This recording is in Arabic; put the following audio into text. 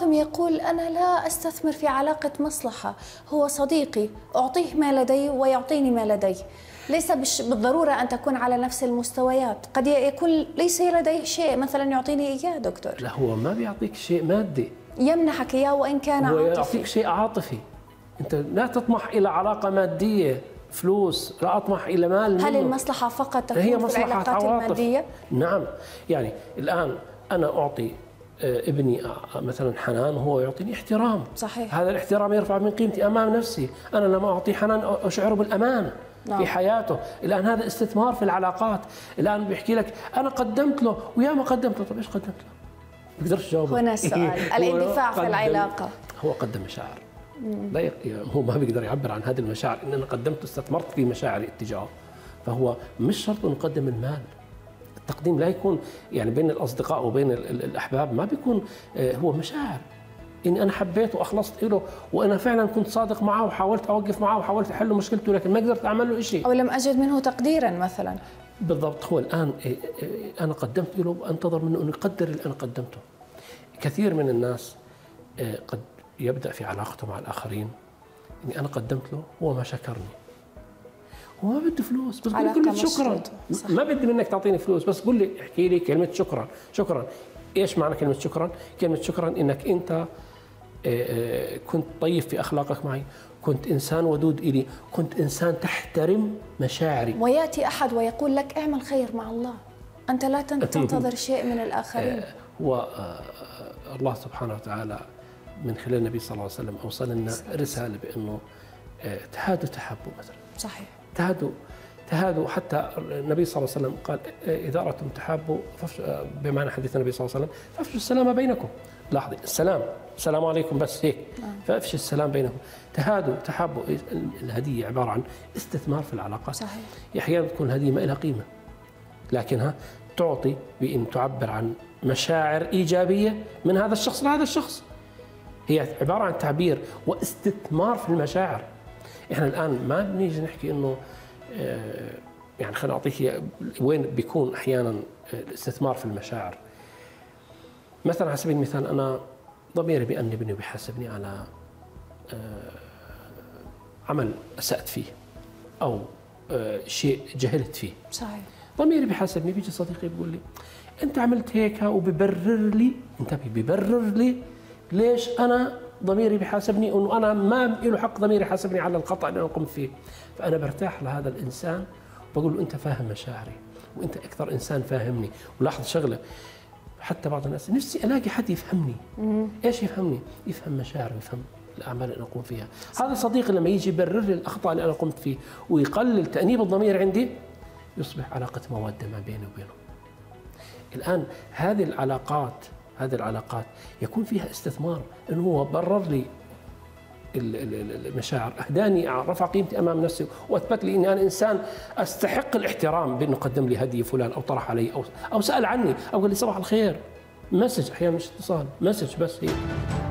بعضهم يقول أنا لا أستثمر في علاقة مصلحة، هو صديقي أعطيه ما لدي ويعطيني ما لدي، ليس بالضرورة أن تكون على نفس المستويات، قد يكون ليس لديه شيء مثلا يعطيني إياه دكتور. لا، هو ما بيعطيك شيء مادي، يمنحك إياه وإن كان هو عاطفي. يعطيك شيء عاطفي. أنت لا تطمح إلى علاقة مادية، فلوس، لا أطمح إلى مال منه. هل المصلحة فقط تكون هي في العلاقات المادية؟ نعم، يعني الآن أنا أعطي ابني مثلا حنان وهو يعطيني احترام. صحيح. هذا الاحترام يرفع من قيمتي أمام نفسي. أنا لما أعطي حنان أشعره بالأمان في حياته. الآن هذا استثمار في العلاقات. الآن بيحكي لك أنا قدمت له ويا ما قدمت له. طب إيش قدمت له؟ ما بقدرش جاوب. هنا السؤال الاندفاع في العلاقة. هو قدم مشاعر، لا هو ما بيقدر يعبر عن هذه المشاعر. إن أنا قدمت استثمرت في مشاعري اتجاهه. فهو مش شرط أن نقدم المال. التقديم لا يكون يعني بين الأصدقاء وبين الأحباب، ما بيكون هو مشاعر. إني أنا حبيته وأخلصت له وأنا فعلا كنت صادق معه وحاولت أوقف معه وحاولت أحل مشكلته، لكن ما قدرت أعمل له شيء، أو لم أجد منه تقديرا مثلا. بالضبط. هو الآن أنا قدمت له وأنتظر منه أنه يقدر اللي أنا قدمته. كثير من الناس قد يبدأ في علاقته مع الآخرين إني أنا قدمت له هو ما شكرني، هو ما بده فلوس، بس قول كلمة شكرا. ما بدي منك تعطيني فلوس، بس قول لي احكي لي كلمة شكرا. شكرا ايش معنى كلمة شكرا؟ كلمة شكرا انك انت كنت طيب في اخلاقك معي، كنت انسان ودود الي، كنت انسان تحترم مشاعري. وياتي احد ويقول لك اعمل خير مع الله، انت لا تنتظر شيء من الاخرين. الله سبحانه وتعالى من خلال النبي صلى الله عليه وسلم اوصل لنا رسالة بانه تهادوا تحبوا مثلا. صحيح. تهادوا. حتى النبي صلى الله عليه وسلم قال إذا أردتم تحابوا بمعنى حديث النبي صلى الله عليه وسلم فافشوا السلام بينكم. لاحظي السلام عليكم بس هيك. فافشوا السلام بينكم. تهادوا تحابوا. الهدية عبارة عن استثمار في العلاقات. صحيح. أحيانا تكون الهدية ما لها قيمة، لكنها تعطي بأن تعبر عن مشاعر إيجابية من هذا الشخص لهذا الشخص. هي عبارة عن تعبير واستثمار في المشاعر. احنا الآن ما بنيجي نحكي إنه يعني خليني أعطيك وين بيكون أحيانا الاستثمار في المشاعر. مثلا على سبيل المثال أنا ضميري بيأنبني وبيحاسبني على عمل أسأت فيه أو شيء جهلت فيه. صحيح. ضميري بيحاسبني، بيجي صديقي بيقول لي أنت عملت هيك وبيبرر لي، انتبه، بيبرر لي ليش أنا ضميري بيحاسبني انه انا ما له حق ضميري يحاسبني على الخطا اللي انا قمت فيه. فانا برتاح لهذا الانسان وبقول له انت فاهم مشاعري وانت اكثر انسان فاهمني. ولاحظ شغله، حتى بعض الناس نفسي الاقي حد يفهمني. ايش يفهمني؟ يفهم مشاعري ويفهم الاعمال اللي انا اقوم فيها. هذا صديقي لما يجي يبرر لي الاخطاء اللي انا قمت فيه ويقلل تانيب الضمير عندي، يصبح علاقه موده ما بيني وبينه. الان هذه العلاقات يكون فيها استثمار، انه هو برر لي المشاعر، اهداني، رفع قيمتي امام نفسي، واثبت لي اني انا انسان استحق الاحترام بانه قدم لي هديه فلان او طرح علي او سال عني او قال لي صباح الخير. مسج، احيانا مش اتصال، مسج بس هي.